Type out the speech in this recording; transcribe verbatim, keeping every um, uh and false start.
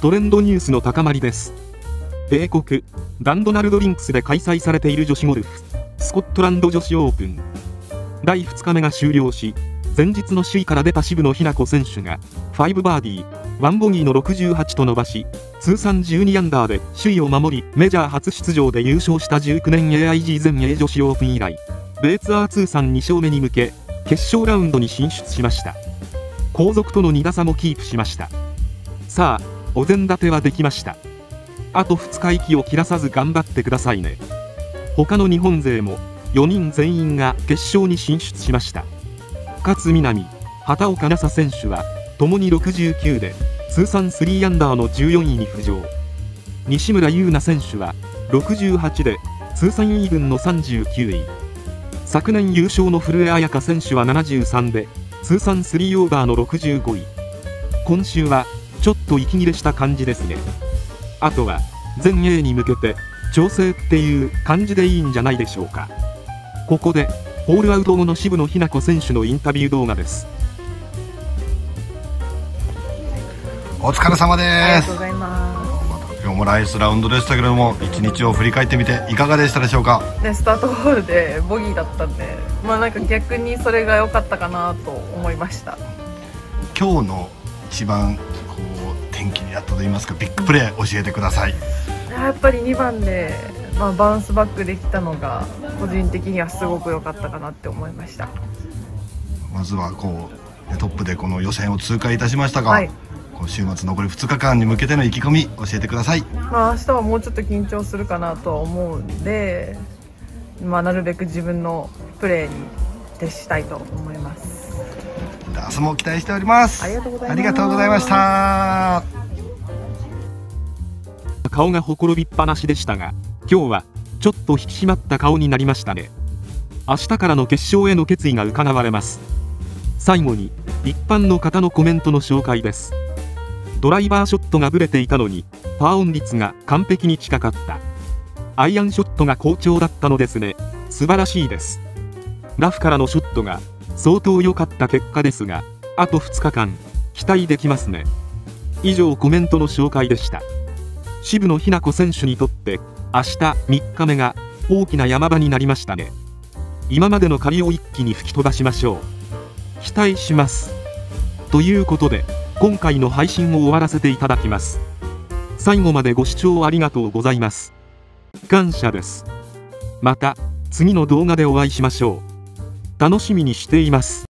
トレンドニュースの高まりです。米国ダンドナルドリンクスで開催されている女子ゴルフスコットランド女子オープンだいふつかめが終了し、前日の首位から出た渋野日向子選手がごバーディーワンボギーのろくじゅうはちと伸ばし、通算じゅうにアンダーで首位を守り、メジャー初出場で優勝したじゅうきゅうねん エーアイジー 全英女子オープン以来、米ツアー通算に勝目に向け決勝ラウンドに進出しました。後続とのに打差もキープしました。さあ、お膳立てはできました。あとふつか息を切らさず頑張ってくださいね。他の日本勢もよにん全員が決勝に進出しました。勝みなみ、畑岡奈紗選手は共にろくじゅうきゅうで通算さんアンダーのじゅうよんいに浮上。西村優菜選手はろくじゅうはちで通算イーブンのさんじゅうきゅうい。昨年優勝の古江彩佳選手はななじゅうさんで通算さんオーバーのろくじゅうごい。今週はちょっと息切れした感じですね。あとは全英に向けて調整っていう感じでいいんじゃないでしょうか。ここでホールアウト後の渋野日向子選手のインタビュー動画です。 お疲れ様です。 ありがとうございます。 今日もライスラウンドでしたけれども、一日を振り返ってみていかがでしたでしょうか。 でスタートホールでボギーだったんで、まあなんか逆にそれが良かったかなと思いました。 今日の一番こう転機になったと言いますか、ビッグプレー教えてください。 やっぱりにばんで、まあ、バウンスバックできたのが個人的にはすごく良かったかなって思いました。 まずはこうトップでこの予選を通過いたしましたが、 はい、 こう週末残りふつかかんに向けての意気込み教えてください。 まあ明日はもうちょっと緊張するかなとは思うんで、まあ、なるべく自分のプレーに徹したいと思います。 明日も期待しております。 ありがとうございます。 ありがとうございました。 顔がほころびっぱなしでしたが、今日はちょっと引き締まった顔になりましたね。明日からの決勝への決意が伺われます。最後に一般の方のコメントの紹介です。ドライバーショットがブレていたのにパーオン率が完璧に近かった。アイアンショットが好調だったのですね。素晴らしいです。ラフからのショットが相当良かった結果ですが、あとふつかかん期待できますね。以上コメントの紹介でした。渋野日向子選手にとって明日みっかめが大きな山場になりましたね。今までの借りを一気に吹き飛ばしましょう。期待します。ということで今回の配信を終わらせていただきます。最後までご視聴ありがとうございます。感謝です。また次の動画でお会いしましょう。楽しみにしています。